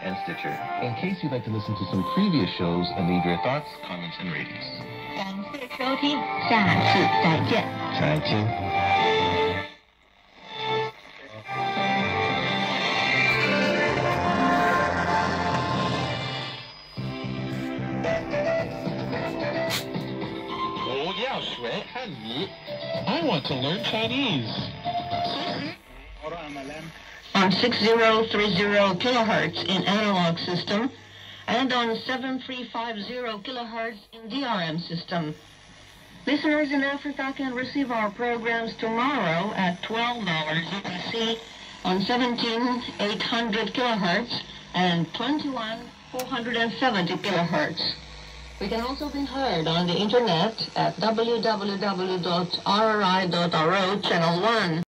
and Stitcher. In case you'd like to listen to some previous shows and leave your thoughts, comments, and ratings. 感谢收听，下次再见。 再见。 I want to learn Chinese. On 6030 kilohertz in analog system and on 7350 kilohertz in DRM system. Listeners in Africa can receive our programs tomorrow at $12 UTC on 17800 kilohertz and 21470 kilohertz. We can also be heard on the internet at www.rri.ro channel 1.